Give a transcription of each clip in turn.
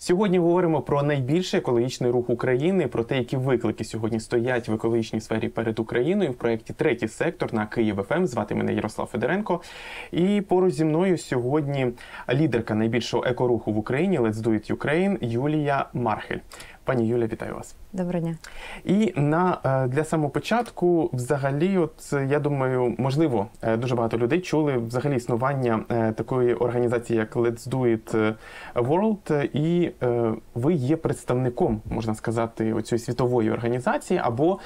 Сьогодні говоримо про найбільший екологічний рух України, про те, які виклики сьогодні стоять в екологічній сфері перед Україною в проєкті «Третій сектор» на Київ ФМ. Звати мене Ярослав Федоренко. І поруч зі мною сьогодні лідерка найбільшого екоруху в Україні «Let's Do It Ukraine» Юлія Мархель. Пані Юля, вітаю вас. Доброго дня. І для самого початку, взагалі, я думаю, можливо, дуже багато людей чули взагалі існування такої організації, як Let's Do It World, і ви є представником, можна сказати, оцієї світової організації, або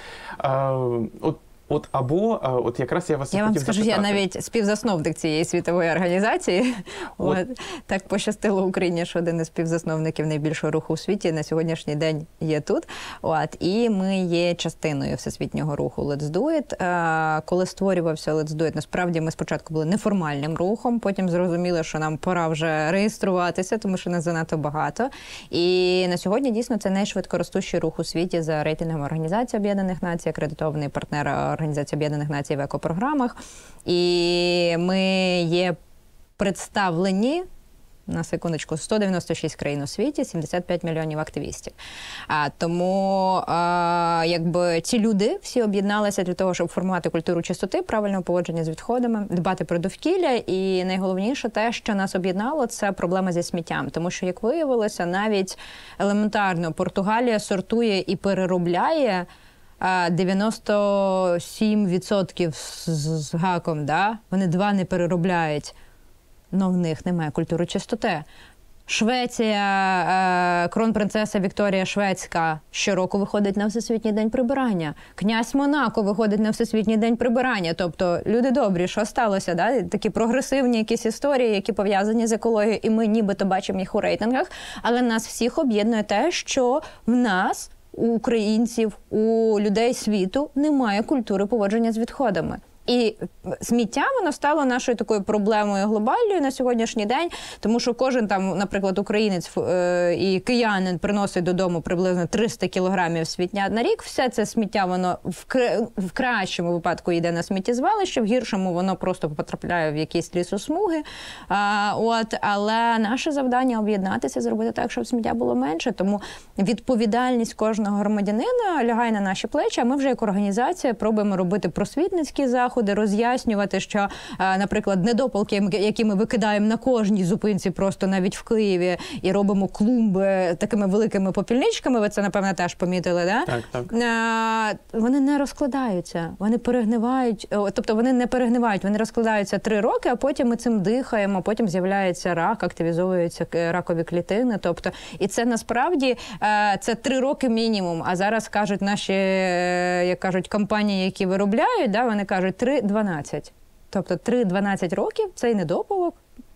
якраз я вас хотів запитати. Скажу, я навіть співзасновник цієї світової організації. Так пощастило Україні, що один із співзасновників найбільшого руху у світі на сьогоднішній день є тут. І ми є частиною всесвітнього руху Let's Do It. Коли створювався Let's Do It, насправді ми спочатку були неформальним рухом, потім зрозуміли, що нам пора вже реєструватися, тому що нас занадто багато. І на сьогодні дійсно це найшвидкоростущий рух у світі за рейтингом Організації Об'єднаних Націй, акредитований партнер Організації Об'єднаних Націй в екопрограмах. І ми є представлені, на секундочку, 196 країн у світі, 75 мільйонів активістів. Тому ці люди всі об'єдналися для того, щоб формувати культуру чистоти, правильного поводження з відходами, дбати про довкілля. І найголовніше те, що нас об'єднало, це проблема зі сміттям. Тому що, як виявилося, навіть елементарно Португалія сортує і переробляє 97% з гаком, вони 2 не переробляють, але в них немає культури чистоти. Швеція, кронпринцеса Вікторія Шведська щороку виходить на Всесвітній день прибирання. Князь Монако виходить на Всесвітній день прибирання. Тобто, люди добрі, що сталося? Такі прогресивні якісь історії, які пов'язані з екологією, і ми нібито бачимо їх у рейтингах, але нас всіх об'єднує те, що в нас, у українців, у людей світу немає культури поводження з відходами. І сміття, воно стало нашою такою проблемою глобальною на сьогоднішній день, тому що кожен там, наприклад, українець і киянин приносить додому приблизно 300 кілограмів сміття на рік. Все це сміття, воно в кращому випадку йде на сміттєзвалище, в гіршому воно просто потрапляє в якісь лісосмуги. Але наше завдання об'єднатися, зробити так, щоб сміття було менше. Тому відповідальність кожного громадянина лягає на наші плечі, а ми вже як організація пробуємо робити просвітницькі заходи, роз'яснювати, що, наприклад, недопалки, які ми викидаємо на кожній зупинці, просто навіть в Києві, і робимо клумби такими великими попільничками, ви це, напевно, теж помітили, да? Так. Вони не розкладаються, вони перегнивають, тобто вони не перегнивають, вони розкладаються 3 роки, а потім ми цим дихаємо, потім з'являється рак, активізовуються ракові клітини, тобто, і це насправді, це 3 роки мінімум, а зараз кажуть наші, як кажуть, компанії, які виробляють, вони кажуть, 3-12. Тобто 3-12 років цей недопалок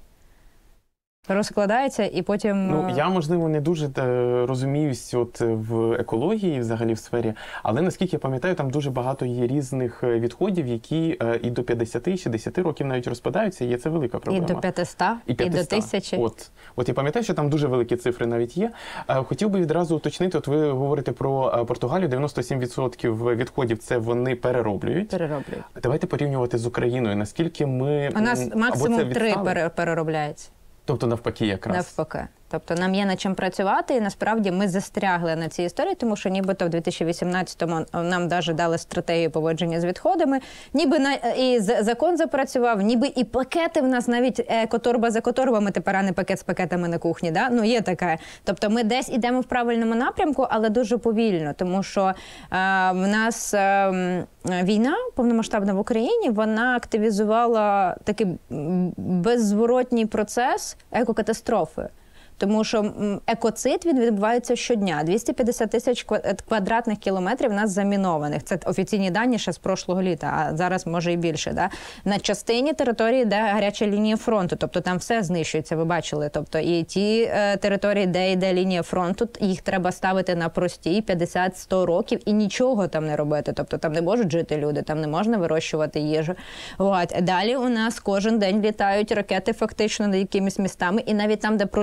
розкладається і потім... Я, можливо, не дуже розуміюсь в екології, взагалі в сфері, але, наскільки я пам'ятаю, там дуже багато є різних відходів, які і до 50-60 років навіть розпадаються, і це велика проблема. І до 500, і до 1000. От я пам'ятаю, що там дуже великі цифри навіть є. Хотів би відразу уточнити, ви говорите про Португалію, 97% відходів це вони перероблюють. Перероблюють. Давайте порівнювати з Україною, наскільки ми... У нас максимум 3 переробляється. Тобто навпаки якраз. Навпаки. Тобто нам є над чим працювати, і насправді ми застрягли на цій історії, тому що нібито в 2018-му нам навіть дали стратегію поводження з відходами, ніби і закон запрацював, ніби і пакети в нас, навіть екоторба з екоторбами, тепер а не пакет з пакетами на кухні, є таке. Тобто ми десь ідемо в правильному напрямку, але дуже повільно, тому що в нас війна повномасштабна в Україні, вона активізувала такий беззворотній процес екокатастрофи. Тому що екоцид, він відбувається щодня. 250 тисяч квадратних кілометрів у нас замінованих. Це офіційні дані ще з прошлого літа, а зараз може і більше. Да? На частині території, де гаряча лінія фронту, тобто там все знищується, ви бачили. Тобто і ті території, де йде лінія фронту, їх треба ставити на простій 50-100 років і нічого там не робити. Тобто там не можуть жити люди, там не можна вирощувати їжу. Далі у нас кожен день літають ракети фактично над якимись містами, і навіть там, де пролітає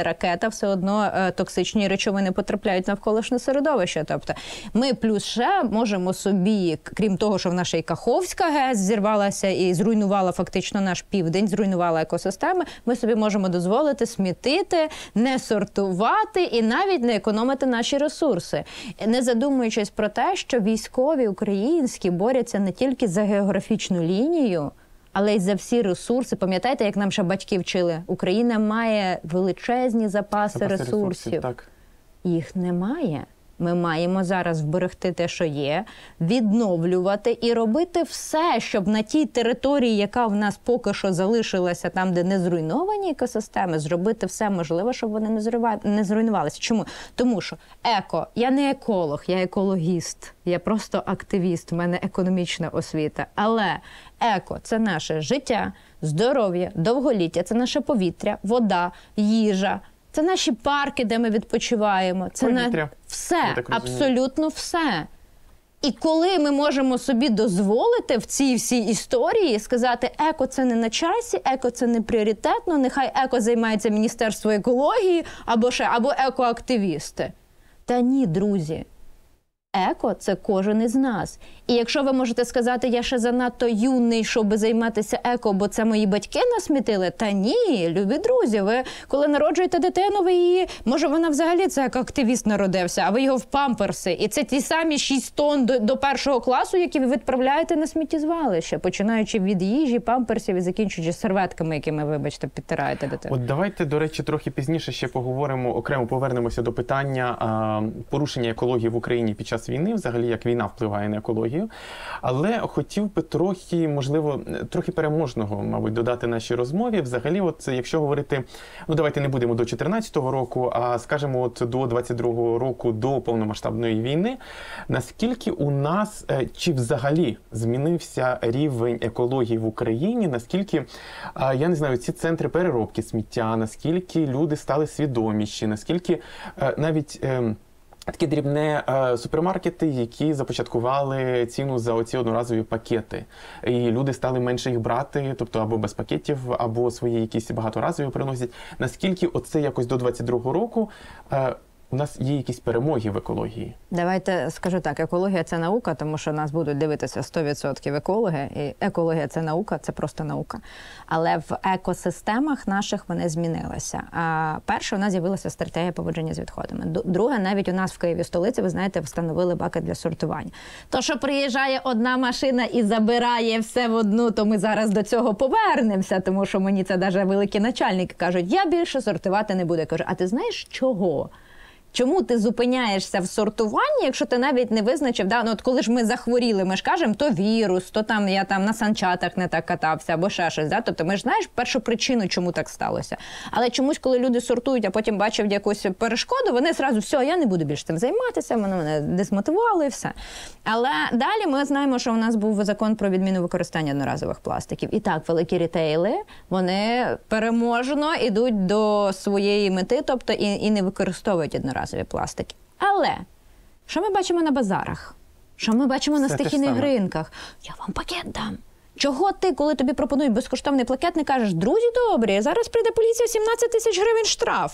ракета, все одно токсичні речовини потрапляють в навколишнє середовище. Тобто ми плюс ще можемо собі, крім того, що в нас ще й Каховська ГЕС зірвалася і зруйнувала фактично наш південь, зруйнувала екосистеми, ми собі можемо дозволити смітити, не сортувати і навіть не економити наші ресурси. Не задумуючись про те, що військові українські борються не тільки за географічну лінію, але й за всі ресурси. Пам'ятаєте, як нам ще батьки вчили? Україна має величезні запаси ресурсів. Так. Їх немає. Ми маємо зараз вберегти те, що є, відновлювати і робити все, щоб на тій території, яка в нас поки що залишилася, там, де не зруйновані екосистеми, зробити все можливе, щоб вони не зруйнувалися. Чому? Тому що я не еколог, я екологіст, я просто активіст, в мене економічна освіта. Але це наше життя, здоров'я, довголіття, це наше повітря, вода, їжа. Це наші парки, де ми відпочиваємо. Це все, абсолютно все. І коли ми можемо собі дозволити в цій всій історії сказати, це не на часі, це не пріоритетно, нехай займається Міністерство екології або екоактивісти. Та ні, друзі. Це кожен із нас. І якщо ви можете сказати, я ще занадто юний, щоб займатися бо це мої батьки насмітили, та ні, любі друзі, ви коли народжуєте дитину, ви її, може вона взагалі це як активіст народився, а ви його в памперси. І це ті самі 6 тонн до 1 класу, які ви відправляєте на сміттєзвалище, починаючи від їжі, памперсів і закінчуючи серветками, якими, вибачте, підтираєте дитину. От давайте, до речі, трохи пізніше ще поговоримо, окремо повернемося до питання порушення екології в Україні під час війни, взагалі, як війна впливає на екологію. Але хотів би трохи, можливо, трохи переможного, мабуть, додати нашій розмові. Взагалі, от якщо говорити, давайте не будемо до 14-го року, а скажемо от до 22-го року, до повномасштабної війни, наскільки у нас, чи взагалі змінився рівень екології в Україні, наскільки, я не знаю, ці центри переробки сміття, наскільки люди стали свідоміші, наскільки навіть такі дрібні супермаркети, які започаткували ціну за оці одноразові пакети. І люди стали менше їх брати, тобто або без пакетів, або свої якісь багаторазові приносять. Наскільки оце якось до 22-го року у нас є якісь перемоги в екології? Давайте скажу так, екологія – це наука, тому що нас будуть дивитися 100% екологи, і екологія – це наука, це просто наука. Але в екосистемах наших вони змінилися. Перше, у нас з'явилася стратегія поводження з відходами. Друге, навіть у нас в Києві, столиці, ви знаєте, встановили баки для сортування. То, що приїжджає одна машина і забирає все в одну, то ми зараз до цього повернемося, тому що мені це навіть великі начальники кажуть, я більше сортувати не буду. Я кажу, а ти знаєш чого? Чому ти зупиняєшся в сортуванні, якщо ти навіть не визначив, от коли ж ми захворіли, ми ж кажемо, то вірус, то я на санчатах не так катався, або ще щось, тобто ми ж знаєш першу причину, чому так сталося. Але чомусь, коли люди сортують, а потім бачать якусь перешкоду, вони одразу, все, я не буду більше цим займатися, мене десмотивували і все. Але далі ми знаємо, що у нас був закон про відміну використання одноразових пластиків. І так, великі рітейли, вони переможно йдуть до своєї мети, тобто і не використовують одноразові пластики. Але що ми бачимо на базарах? Що ми бачимо на стихійних ринках? Я вам пакет дам. Чого ти, коли тобі пропонують безкоштовний пакет, не кажеш, друзі добрі, зараз прийде поліція, 17 тисяч гривень штраф.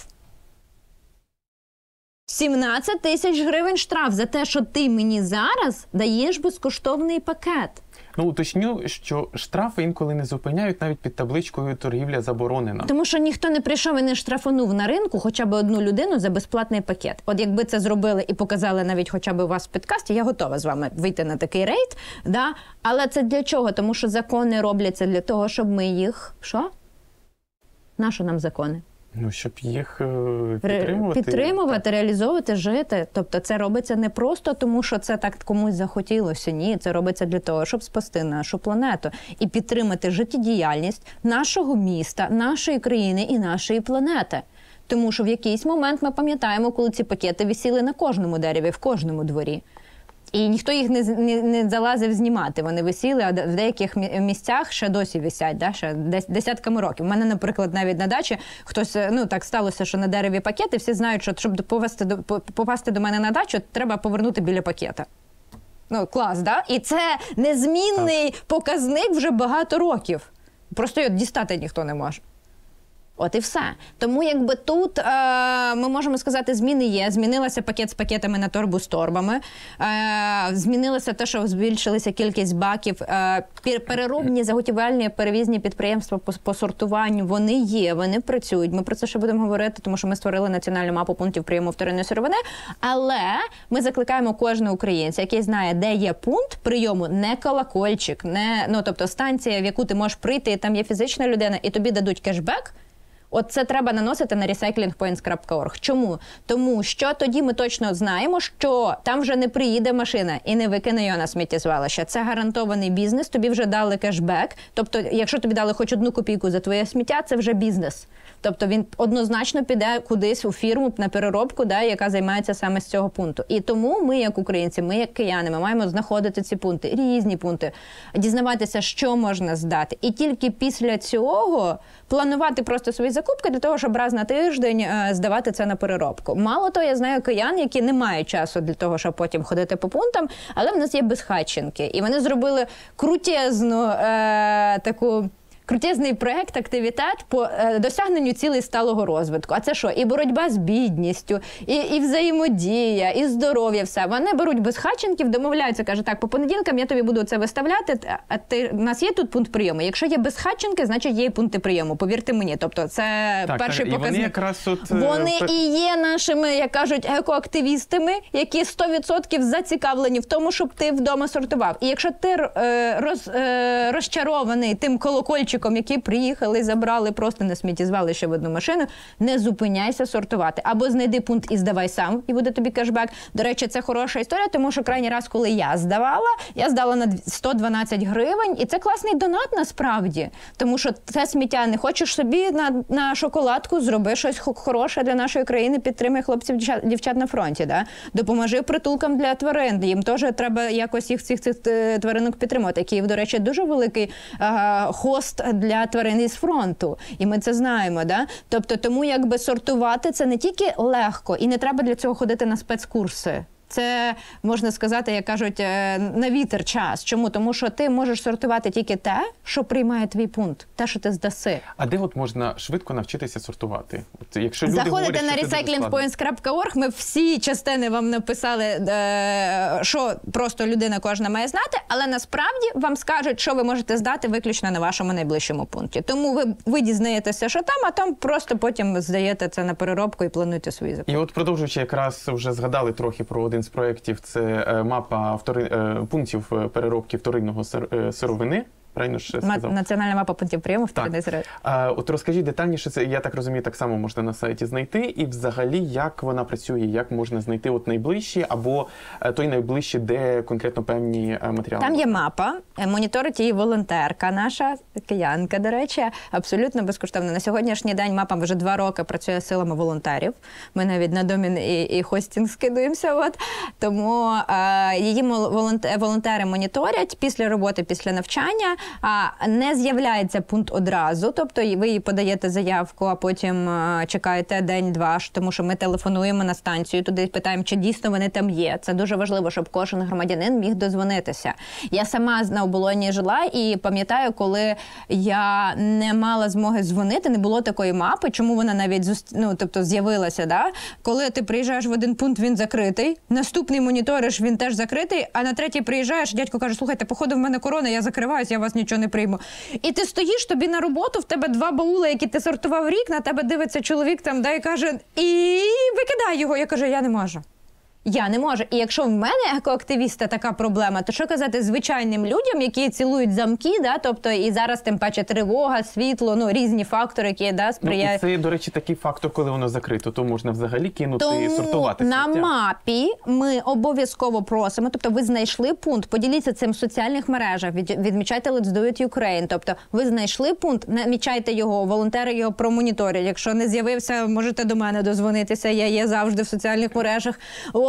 17 тисяч гривень штраф за те, що ти мені зараз даєш безкоштовний пакет. Уточню, що штрафи інколи не зупиняють навіть під табличкою «Торгівля заборонена». Тому що ніхто не прийшов і не штрафанув на ринку хоча б одну людину за безплатний пакет. От якби це зробили і показали навіть хоча б у вас в підкасті, я готова з вами вийти на такий рейд. Да? Але це для чого? Тому що закони робляться для того, щоб ми їх... Що? Нащо нам закони? Щоб їх підтримувати. Підтримувати, реалізовувати, жити. Тобто це робиться не просто тому, що це так комусь захотілося. Ні, це робиться для того, щоб спасти нашу планету і підтримати життєдіяльність нашого міста, нашої країни і нашої планети. Тому що в якийсь момент ми пам'ятаємо, коли ці пакети висіли на кожному дереві, в кожному дворі. І ніхто їх не залазив знімати. Вони висіли, а в деяких місцях ще досі висять, ще десятками років. У мене, наприклад, навіть на дачі хтось, так сталося, що на дереві пакети, всі знають, що щоб попасти до мене на дачу, треба повернути біля пакета. Клас, да? І це незмінний показник вже багато років. Просто його дістати ніхто не може. От і все. Тому якби тут ми можемо сказати, зміни є. Змінилася пакет з пакетами на торбу з торбами. Змінилося те, що збільшилася кількість баків. Переробні, заготівельні, перевізні підприємства по сортуванню, вони є, вони працюють. Ми про це ще будемо говорити, тому що ми створили національну мапу пунктів прийому вторинної сировини. Але ми закликаємо кожного українця, який знає, де є пункт прийому, не колокольчик, не, тобто станція, в яку ти можеш прийти, і там є фізична людина, і тобі дадуть кешбек. От це треба наносити на recyclingpoints.org. Чому? Тому що тоді ми точно знаємо, що там вже не приїде машина і не викине його на сміттєзвалище. Це гарантований бізнес, тобі вже дали кешбек. Тобто, якщо тобі дали хоч 1 копійку за твоє сміття, це вже бізнес. Тобто він однозначно піде кудись у фірму на переробку, яка займається саме з цього пункту. І тому ми, як українці, ми, як кияни, ми маємо знаходити ці пункти, різні пункти, дізнаватися, що можна здати. І тільки після цього планувати просто свої закупки для того, щоб раз на тиждень здавати це на переробку. Мало того, я знаю киян, які не мають часу для того, щоб потім ходити по пунктам, але в нас є безхатченки. І вони зробили крутезний проєкт, активітет по досягненню цілей сталого розвитку. А це що? І боротьба з бідністю, і взаємодія, і здоров'я, все. Вони беруть безхатченків, домовляються, кажуть, так, по понеділкам я тобі буду це виставляти, а у нас є тут пункт прийому. Якщо є безхатченки, значить є і пункти прийому, повірте мені. Тобто це перший показник. Вони якраз Вони і є нашими, як кажуть, екоактивістами, які 100% зацікавлені в тому, щоб ти вдома сортував. І якщо ти розчарований тим колокольчиком, які приїхали, забрали просто на сміттєзвалище в одну машину, не зупиняйся сортувати. Або знайди пункт і здавай сам, і буде тобі кешбек. До речі, це хороша історія, тому що крайній раз, коли я здала на 112 гривень, і це класний донат насправді. Тому що це сміття не хочеш собі на шоколадку, зроби щось хороше для нашої країни, підтримай хлопців, дівчат на фронті. Да? Допоможи притулкам для тварин, їм теж треба якось їх цих тваринок підтримувати. Київ, до речі, дуже великий хост для тварин із фронту. І ми це знаємо, да? Тобто, тому якби сортувати це не тільки легко, і не треба для цього ходити на спецкурси. Це, можна сказати, як кажуть, на вітер час. Чому? Тому що ти можеш сортувати тільки те, що приймає твій пункт, те, що ти здаси. А де от можна швидко навчитися сортувати? От, якщо люди заходите на recyclingpoints.org, ми всі частини вам написали, що просто людина кожна має знати, але насправді вам скажуть, що ви можете здати виключно на вашому найближчому пункті. Тому ви дізнаєтеся, що там, а там просто потім здаєте це на переробку і плануєте свої закупки. І от продовжуючи, якраз вже згадали трохи про один з проєктів, це мапа пунктів переробки вторинного сировини. Правильно ж сказав? Національна мапа пунктів прийому вторинної сировини. От розкажіть детальніше, це, я так розумію, так само можна на сайті знайти. І взагалі, як вона працює, як можна знайти от найближчі або той найближчий, де конкретно певні матеріали? Там є мапа, моніторить її волонтерка наша, киянка, до речі, абсолютно безкоштовно. На сьогоднішній день мапа вже 2 роки працює силами волонтерів. Ми навіть на домін і хостінг скидуємося. От. Тому її волонтери моніторять після роботи, після навчання. Не з'являється пункт одразу, тобто ви їй подаєте заявку, а потім чекаєте день-два, тому що ми телефонуємо на станцію, туди питаємо, чи дійсно вони там є. Це дуже важливо, щоб кожен громадянин міг дозвонитися. Я сама на Оболоні жила і пам'ятаю, коли я не мала змоги дзвонити, не було такої мапи, чому вона навіть з'явилася. Да? Коли ти приїжджаєш в один пункт, він закритий, наступний моніториш, він теж закритий, а на третій приїжджаєш, дядько каже, слухайте, походу в мене корона, я закриваюсь, я вас нічого не прийму. І ти стоїш, тобі на роботу, в тебе 2 баули, які ти сортував рік, на тебе дивиться чоловік там, і каже, і викидай його. Я кажу, я не можу. Я не можу. І якщо в мене екоактивіста така проблема, то що казати звичайним людям, які цілують замки, да, тобто і зараз тим паче тривога, світло, різні фактори, які сприяють. Це, до речі, такий фактор, коли воно закрито, то можна взагалі кинути і сортувати сміття. На мапі ми обов'язково просимо, тобто ви знайшли пункт, поділіться цим в соціальних мережах, відмічайте Let's Do It Ukraine, тобто ви знайшли пункт, намічайте його, волонтери його промоніторять. Якщо не з'явився, можете до мене дозвонитися, я є завжди в соціальних мережах.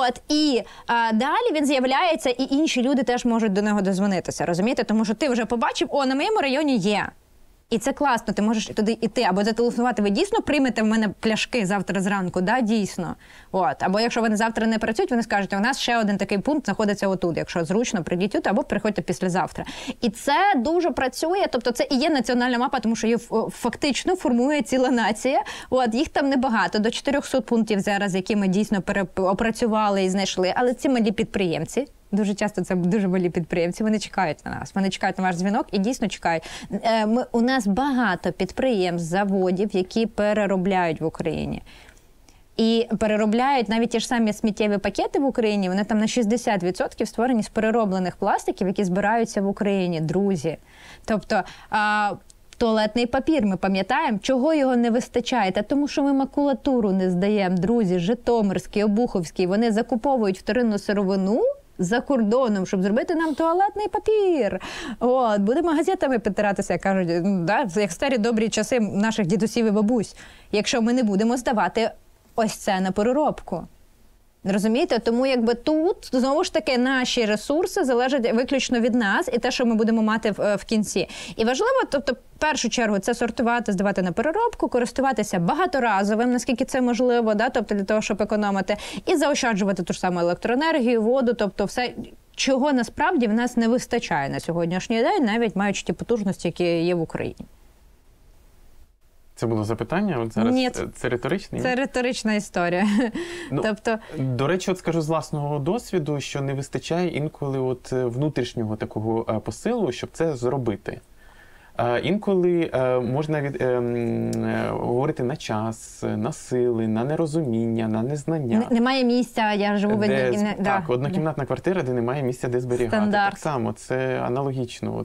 І далі він з'являється, і інші люди теж можуть до нього дозвонитися, розумієте? Тому що ти вже побачив, на моєму районі є. І це класно, ти можеш туди йти, або зателефонувати, ви дійсно приймете в мене пляшки завтра зранку, да, дійсно. От. Або якщо вони завтра не працюють, вони скажуть, у нас ще один такий пункт знаходиться отут, якщо зручно, прийдіть тут, або приходьте післязавтра. І це дуже працює, тобто це і є національна мапа, тому що її фактично формує ціла нація. От. Їх там небагато, до 400 пунктів зараз, які ми дійсно опрацювали і знайшли, але ці малі підприємці, дуже часто це дуже малі підприємці, вони чекають на нас, вони чекають на ваш дзвінок і дійсно чекають. У нас багато підприємств, заводів, які переробляють в Україні. І переробляють навіть ті ж самі сміттєві пакети в Україні, вони там на 60% створені з перероблених пластиків, які збираються в Україні, друзі. Тобто туалетний папір, ми пам'ятаємо, чого його не вистачає? Та тому, що ми макулатуру не здаємо, друзі, Житомирський, Обуховський, вони закуповують вторинну сировину за кордоном, щоб зробити нам туалетний папір. От, будемо газетами підтиратися, кажуть, да, як старі добрі часи наших дідусів і бабусь, якщо ми не будемо здавати ось це на переробку. Розумієте? Тому якби тут, знову ж таки, наші ресурси залежать виключно від нас і те, що ми будемо мати в кінці. І важливо, тобто, в першу чергу, це сортувати, здавати на переробку, користуватися багаторазовим, наскільки це можливо, да? Тобто для того, щоб економити, і заощаджувати ту ж саму електроенергію, воду, тобто все, чого насправді в нас не вистачає на сьогоднішній день, навіть маючи ті потужності, які є в Україні. Це було запитання? От зараз Ні, це риторичне? Це риторична історія. Ну, тобто... До речі, от скажу з власного досвіду, що не вистачає інколи от внутрішнього такого посилу, щоб це зробити. Інколи можна говорити на час, на сили, на нерозуміння, на незнання. Немає місця, я живу в одній... Так, однокімнатна квартира, де немає місця, де зберігати. Стандарт. Так само, це аналогічно.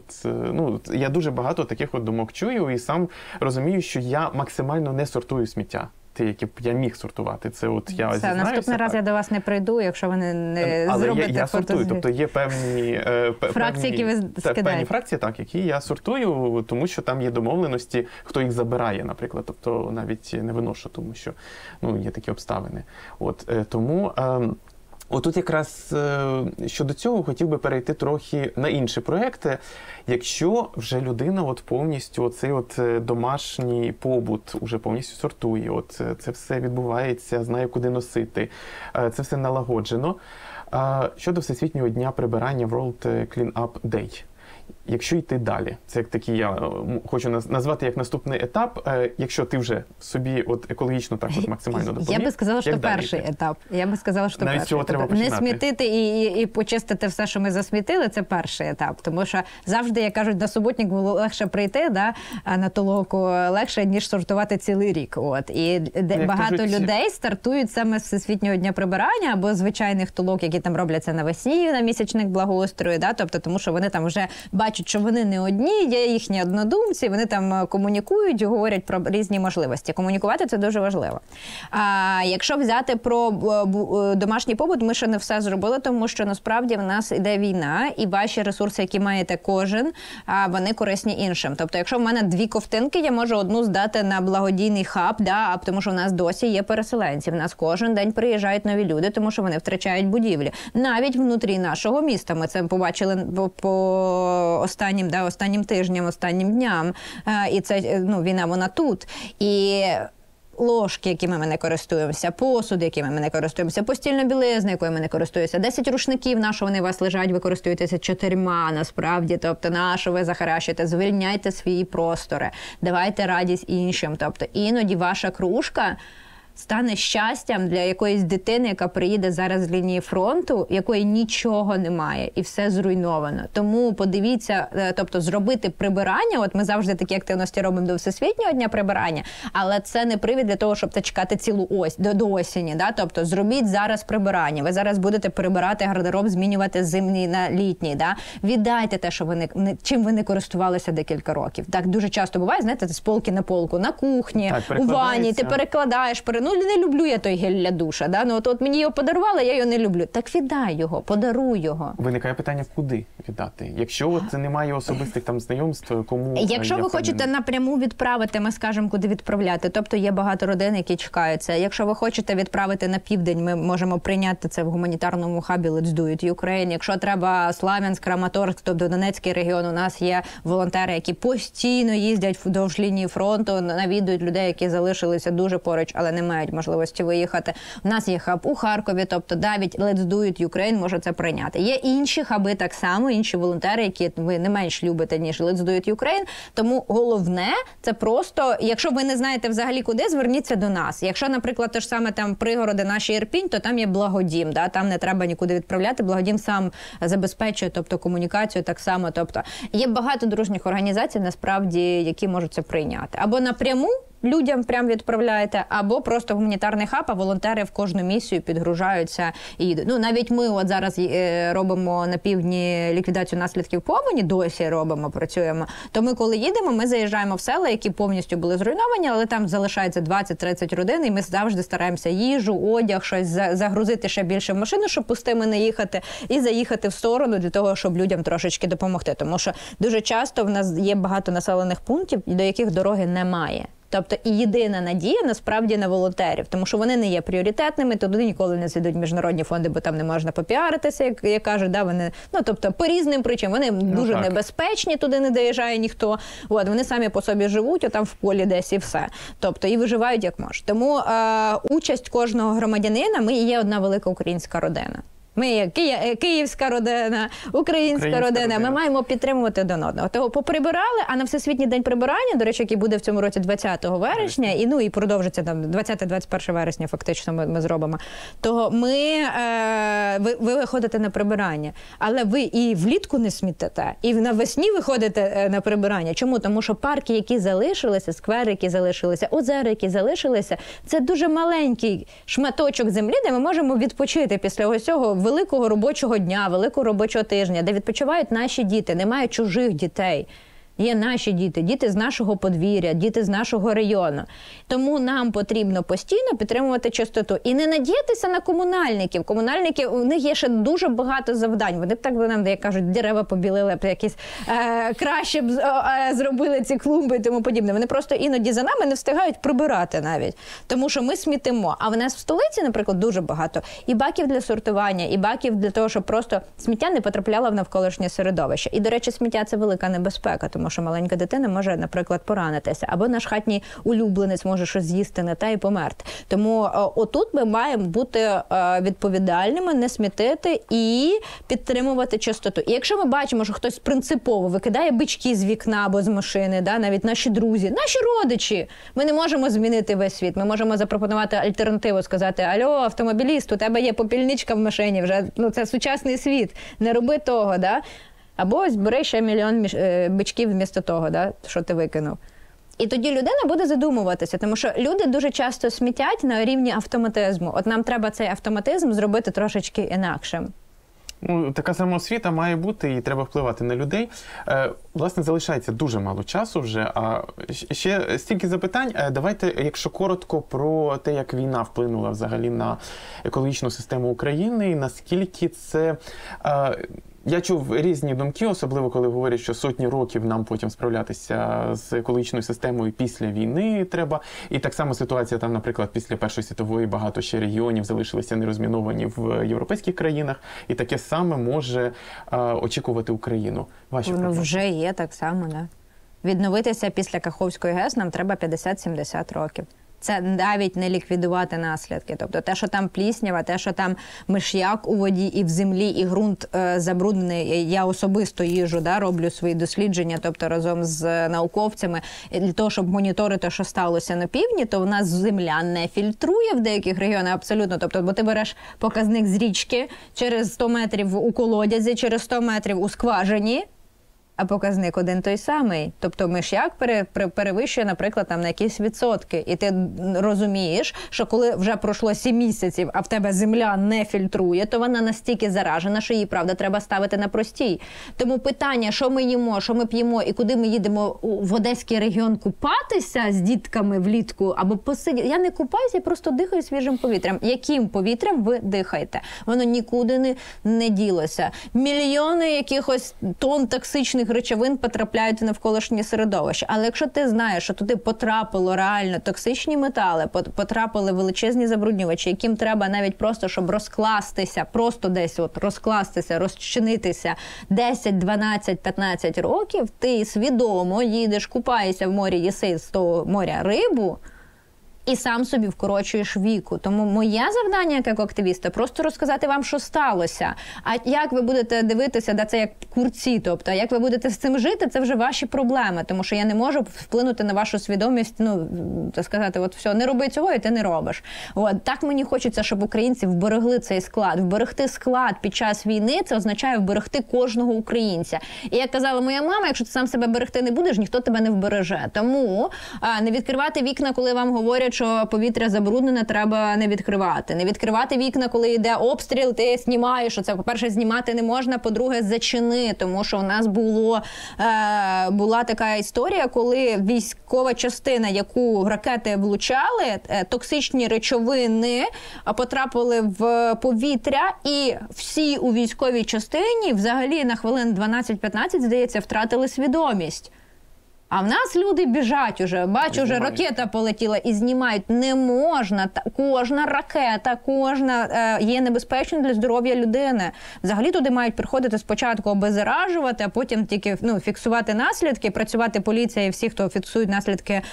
Я дуже багато таких от думок чую і сам розумію, що я максимально не сортую сміття. Ті, які б я міг сортувати. Це от я зізнаюся. Наступний раз я до вас не прийду, якщо ви не зробите. Але я сортую, тобто є певні фракції, які ви скидаєте. Певні фракції, так, які я сортую, тому що там є домовленості, хто їх забирає, наприклад. Тобто навіть не виношу, тому що є такі обставини. Тому отут якраз щодо цього хотів би перейти трохи на інші проекти. Якщо вже людина повністю оцей домашній побут уже повністю сортує, це все відбувається, знає, куди носити, це все налагоджено. Щодо Всесвітнього дня прибирання World Clean Up Day. Якщо йти далі, це як такий, я хочу назвати як наступний етап, якщо ти вже собі екологічно так максимально допоміг. Я би сказала, що перший етап. Я би сказала, що навіть перший. Треба починати. Не смітити і почистити все, що ми засмітили, це перший етап. Тому що завжди, як кажуть, на суботник було легше прийти, а на толоку легше, ніж сортувати цілий рік. І багато людей стартують саме з Всесвітнього дня прибирання або звичайних толок, які там робляться навесні, на місячник благоустрою, тобто тому що вони там вже бачать, що вони не одні, є їхні однодумці, вони там комунікують, говорять про різні можливості. Комунікувати – це дуже важливо. Якщо взяти про домашній побут, ми ще не все зробили, тому що насправді в нас іде війна, і ваші ресурси, які маєте кожен, вони корисні іншим. Тобто, якщо в мене 2 ковтинки, я можу одну здати на благодійний хаб, тому що в нас досі є переселенці. В нас кожен день приїжджають нові люди, тому що вони втрачають будівлі. Навіть внутрі нашого міста. Ми це побачили по останнім тижням, останнім дням. І це, війна, вона тут. І ложки, якими ми не користуємося, посуд, якими ми не користуємося, постільна білизна, якою ми не користуємося, 10 рушників, на що вони у вас лежать, ви користуєтеся 4, насправді, тобто, на що ви захаращите, звільняйте свої простори, давайте радість іншим, тобто, іноді ваша кружка стане щастям для якоїсь дитини, яка приїде зараз з лінії фронту, якої нічого немає, і все зруйновано. Тому подивіться, тобто зробити прибирання, ми завжди такі активності робимо до Всесвітнього дня прибирання, але це не привід для того, щоб чекати цілу до осені. Тобто зробіть зараз прибирання. Ви зараз будете прибирати гардероб, змінювати зимній на літній. Віддайте те, що чим ви не користувалися декілька років. Так дуже часто буває, знаєте, з полки на полку, на кухні, у ванні, ти перекладаєш, ну не люблю я той гель для душа, да? Ну от мені його подарували, я його не люблю. Так віддай його, подаруй його. Виникає питання, куди віддати? Якщо це немає особистих там знайомств, кому... Якщо ви хочете напряму відправити, ми скажемо, куди відправляти. Тобто є багато родин, які чекаються. Якщо ви хочете відправити на південь, ми можемо прийняти це в гуманітарному хабі Let's Do It Ukraine. Якщо треба Славянськ, Краматорськ, тобто Донецький регіон, у нас є волонтери, які постійно їздять вдовж лінії фронту, навідують людей, які залишилися дуже поруч, але не мають можливості виїхати. У нас є хаб у Харкові, тобто навіть Let's Do It Ukraine може це прийняти. Є інші хаби так само, інші волонтери, які ви не менш любите, ніж Let's Do It Ukraine. Тому головне, це просто, якщо ви не знаєте взагалі куди, зверніться до нас. Якщо, наприклад, те ж саме там пригороди наші Ірпінь, то там є Благодім, да? Там не треба нікуди відправляти. Благодім сам забезпечує, тобто комунікацію так само. Тобто є багато дружніх організацій, насправді, які можуть це прийняти. Або напряму людям прям відправляєте, або просто гуманітарний хаб, а волонтери в кожну місію підгружаються і їдуть. Ну, навіть ми от зараз робимо на півдні ліквідацію наслідків повені, досі робимо, працюємо. То ми, коли їдемо, ми заїжджаємо в села, які повністю були зруйновані, але там залишається 20-30 родин, і ми завжди стараємося їжу, одяг, щось загрузити ще більше в машину, щоб пустими не їхати, і заїхати в сторону для того, щоб людям трошечки допомогти. Тому що дуже часто в нас є багато населених пунктів, до яких дороги немає. Тобто і єдина надія насправді на волонтерів, тому що вони не є пріоритетними, туди ніколи не зведуть міжнародні фонди, бо там не можна попіаритися, як кажуть, да, вони, ну тобто по різним причинам, вони дуже небезпечні, туди не доїжджає ніхто, от, вони самі по собі живуть, там в полі десь і все, тобто і виживають як можуть. Тому участь кожного громадянина, ми є одна велика українська родина. Ми є київська родина, українська родина. Ми маємо підтримувати один одного. Того поприбирали, а на Всесвітній день прибирання, до речі, який буде в цьому році 20 вересня, і продовжиться там 20-21 вересня фактично ми зробимо, то ви виходите на прибирання. Але ви і влітку не смітите, і навесні виходите на прибирання. Чому? Тому що парки, які залишилися, сквери, які залишилися, озера, які залишилися, це дуже маленький шматочок землі, де ми можемо відпочити після ось цього великого робочого дня, великого робочого тижня, де відпочивають наші діти, немає чужих дітей. Є наші діти, діти з нашого подвір'я, діти з нашого району. Тому нам потрібно постійно підтримувати чистоту. І не надіятися на комунальників. Комунальники, у них є ще дуже багато завдань. Вони б так нам, як кажуть, дерева побілили, б якісь краще б зробили ці клумби і тому подібне. Вони просто іноді за нами не встигають прибирати навіть. Тому що ми смітимо. А в нас в столиці, наприклад, дуже багато і баків для сортування, і баків для того, щоб просто сміття не потрапляло в навколишнє середовище. І, до речі, сміття – це велика небезпека, тому що маленька дитина може, наприклад, поранитися, або наш хатній улюбленець може щось з'їсти не те і померти. Тому отут ми маємо бути відповідальними, не смітити і підтримувати чистоту. І якщо ми бачимо, що хтось принципово викидає бички з вікна або з машини, да, навіть наші друзі, наші родичі, ми не можемо змінити весь світ. Ми можемо запропонувати альтернативу, сказати: алло, автомобіліст, у тебе є попільничка в машині, вже це сучасний світ, не роби того, да? Або збери ще мільйон бичків вмісто того, да, що ти викинув. І тоді людина буде задумуватися, тому що люди дуже часто смітять на рівні автоматизму. От нам треба цей автоматизм зробити трошечки інакшим. Ну, така самоосвіта має бути і треба впливати на людей. Власне, залишається дуже мало часу вже, а ще стільки запитань. Давайте, якщо коротко, про те, як війна вплинула взагалі на екологічну систему України, і наскільки це... Я чув різні думки, особливо коли говорять, що сотні років нам потім справлятися з екологічною системою після війни треба. І так само ситуація там, наприклад, після Першої світової багато ще регіонів залишилися нерозміновані в європейських країнах. І таке саме може очікувати Україну. Ваші Воно вже є так само, да. Відновитися після Каховської ГЕС нам треба 50-70 років. Це навіть не ліквідувати наслідки. Тобто те, що там пліснява, те, що там миш'як у воді і в землі, і ґрунт забруднений. Я особисто їжджу, да, роблю свої дослідження, тобто разом з науковцями, для того, щоб моніторити, що сталося на півдні, то в нас земля не фільтрує в деяких регіонах абсолютно. Тобто, бо ти береш показник з річки через 100 метрів у колодязі, через 100 метрів у скважині, а показник один той самий. Тобто миш'як перевищує, наприклад, там на якісь відсотки. І ти розумієш, що коли вже пройшло 7 місяців, а в тебе земля не фільтрує, то вона настільки заражена, що її, правда, треба ставити на простій. Тому питання, що ми їмо, що ми п'ємо і куди ми їдемо в Одеський регіон купатися з дітками влітку або посидіти. Я не купаюся, я просто дихаю свіжим повітрям. Яким повітрям ви дихаєте? Воно нікуди не ділося. Мільйони якихось тонн токсичних речовин потрапляють в навколишнє середовище. Але якщо ти знаєш, що туди потрапило реально токсичні метали, потрапили величезні забруднювачі, яким треба навіть просто, щоб розкластися, просто десь от розкластися, розчинитися 10, 12, 15 років, ти свідомо їдеш, купаєшся в морі, їси з того моря рибу, і сам собі вкорочуєш віку. Тому моє завдання як активіста просто розказати вам, що сталося. А як ви будете дивитися, це як курці, тобто як ви будете з цим жити, це вже ваші проблеми. Тому що я не можу вплинути на вашу свідомість, так сказати, от все, не роби цього і ти не робиш. От так мені хочеться, щоб українці вберегли цей склад. Вберегти склад під час війни – це означає вберегти кожного українця. І як казала моя мама, якщо ти сам себе берегти не будеш, ніхто тебе не вбереже. Тому не відкривати вікна, коли вам говорять, що повітря забруднене, треба не відкривати. Не відкривати вікна, коли йде обстріл, ти знімаєш. Це, по-перше, знімати не можна, по-друге, зачини. Тому що у нас була така історія, коли військова частина, яку ракети влучали, токсичні речовини потрапили в повітря, і всі у військовій частині взагалі на хвилин 12-15, здається, втратили свідомість. А в нас люди біжать уже, бачу, вже ракета полетіла і знімають. Не можна, кожна ракета, є небезпечною для здоров'я людини. Взагалі туди мають приходити спочатку обеззаражувати, а потім тільки фіксувати наслідки, працювати поліція і всі, хто фіксують наслідки,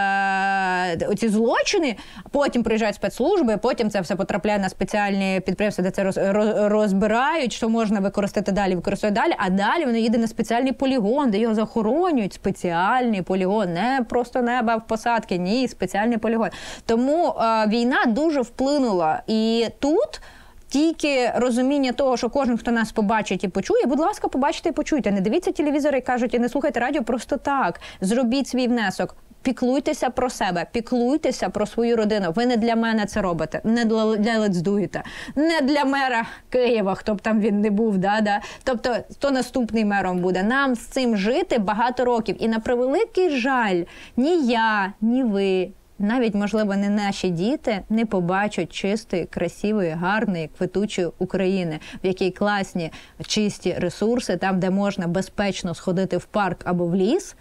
оці злочини, потім приїжджають спецслужби, потім це все потрапляє на спеціальні підприємства, де це розбирають, що можна використати далі, а далі воно їде на спеціальний полігон, де його захоронюють, спеціальний полігон, не просто неба в посадки, ні, спеціальний полігон. Тому війна дуже вплинула. І тут тільки розуміння того, що кожен, хто нас побачить і почує, будь ласка, побачите і почуйте. Не дивіться телевізор і кажуть, і не слухайте радіо просто так. Зробіть свій внесок. Піклуйтеся про себе, піклуйтеся про свою родину. Ви не для мене це робите, не для Лецдуєта, не для мера Києва, хто б там він не був, тобто хто наступний мером буде. Нам з цим жити багато років. І на превеликий жаль, ні я, ні ви, навіть, можливо, не наші діти не побачать чистої, красивої, гарної, квитучої України, в якій класні, чисті ресурси, там, де можна безпечно сходити в парк або в ліс,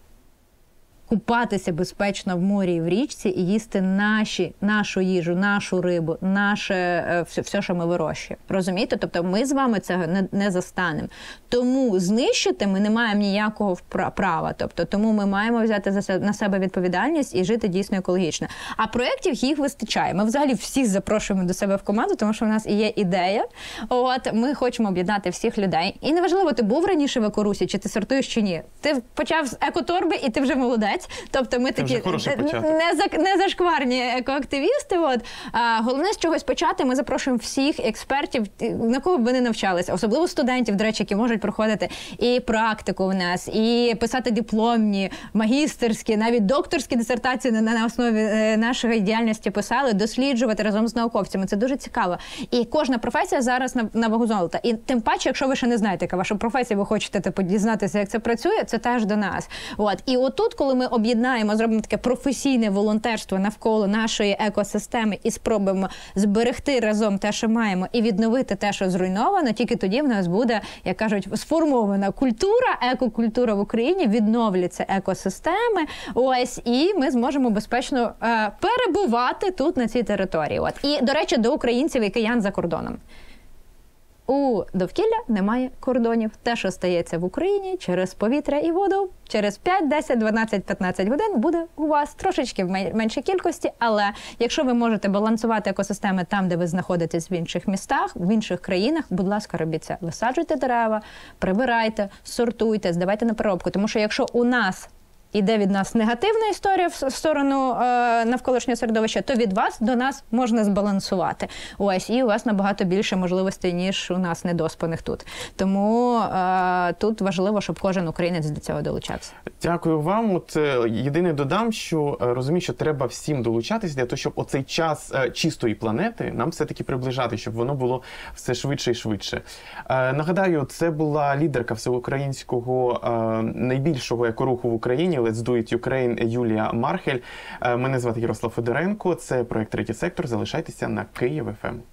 купатися безпечно в морі і в річці і їсти нашу їжу, нашу рибу, все, що ми вирощуємо. Розумієте? Тобто ми з вами цього не застанемо. Тому знищити ми не маємо ніякого права. Тобто, тому ми маємо взяти на себе відповідальність і жити дійсно екологічно. А проєктів їх вистачає. Ми взагалі всіх запрошуємо до себе в команду, тому що в нас є ідея. Ми хочемо об'єднати всіх людей. І неважливо, ти був раніше в екорусі, чи ти сортуєш, чи ні. Ти почав з екоторби, і ти вже молодець. Тобто ми такі не зашкварні екоактивісти. Головне з чогось почати. Ми запрошуємо всіх експертів, на кого б вони навчалися, особливо студентів, до речі, які можуть проходити і практику в нас, і писати дипломні, магістерські, навіть докторські дисертації на основі нашої діяльності писали, досліджувати разом з науковцями. Це дуже цікаво. І кожна професія зараз на вагу золота. І тим паче, якщо ви ще не знаєте, яка ваша професія, ви хочете дізнатися, як це працює, це теж до нас. І отут, коли ми об'єднаємо, зробимо таке професійне волонтерство навколо нашої екосистеми і спробуємо зберегти разом те, що маємо, і відновити те, що зруйновано, тільки тоді в нас буде, як кажуть, сформована культура, екокультура в Україні, відновляться екосистеми, і ми зможемо безпечно перебувати тут, на цій території. І, до речі, до українців і киян за кордоном. У довкілля немає кордонів. Те, що стається в Україні через повітря і воду, через 5, 10, 12, 15 годин буде у вас трошечки в меншій кількості, але якщо ви можете балансувати екосистеми там, де ви знаходитесь в інших містах, в інших країнах, будь ласка, робіть це. Висаджуйте дерева, прибирайте, сортуйте, здавайте на переробку. Тому що якщо у нас іде від нас негативна історія в сторону навколишнього середовища, то від вас до нас можна збалансувати. Ось, і у вас набагато більше можливостей, ніж у нас недоспаних тут. Тому тут важливо, щоб кожен українець до цього долучався. Дякую вам. От єдине додам, що розумію, що треба всім долучатися для того, щоб оцей час чистої планети нам все-таки приближати, щоб воно було все швидше і швидше. Нагадаю, це була лідерка всеукраїнського найбільшого екоруху в Україні Let's Do It Ukraine Юлія Мархель. Мене звати Ярослав Федоренко. Це проект «Третій сектор». Залишайтеся на Київ ФМ.